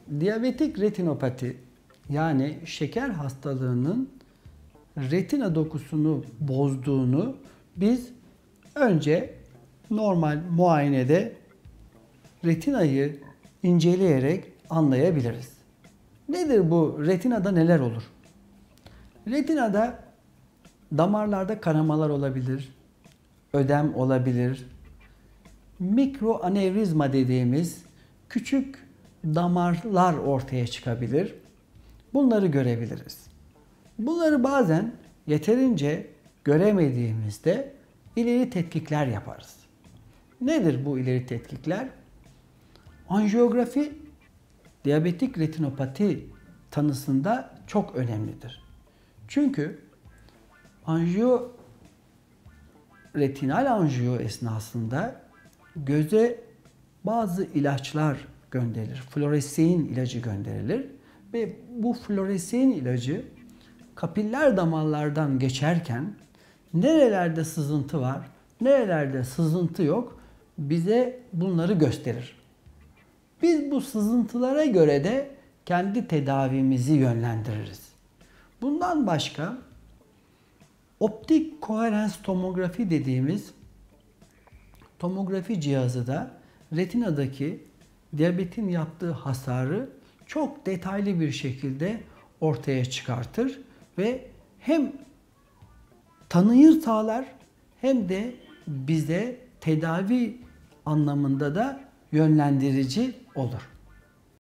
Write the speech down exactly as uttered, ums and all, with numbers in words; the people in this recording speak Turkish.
Diyabetik retinopati yani şeker hastalığının retina dokusunu bozduğunu biz önce normal muayenede retinayı inceleyerek anlayabiliriz. Nedir bu? Retinada neler olur? Retinada damarlarda kanamalar olabilir, ödem olabilir, mikroanevrizma dediğimiz küçük damarlar ortaya çıkabilir. Bunları görebiliriz. Bunları bazen yeterince göremediğimizde ileri tetkikler yaparız. Nedir bu ileri tetkikler? Anjiyografi diyabetik retinopati tanısında çok önemlidir. Çünkü anjiyo retinal anjiyo esnasında göze bazı ilaçlar gönderilir. Fluoresein ilacı gönderilir ve bu fluoresein ilacı kapiller damarlardan geçerken nerelerde sızıntı var, nerelerde sızıntı yok bize bunları gösterir. Biz bu sızıntılara göre de kendi tedavimizi yönlendiririz. Bundan başka optik koherens tomografi dediğimiz tomografi cihazı da retinadaki diyabetin yaptığı hasarı çok detaylı bir şekilde ortaya çıkartır ve hem tanıyı sağlar hem de bize tedavi anlamında da yönlendirici olur.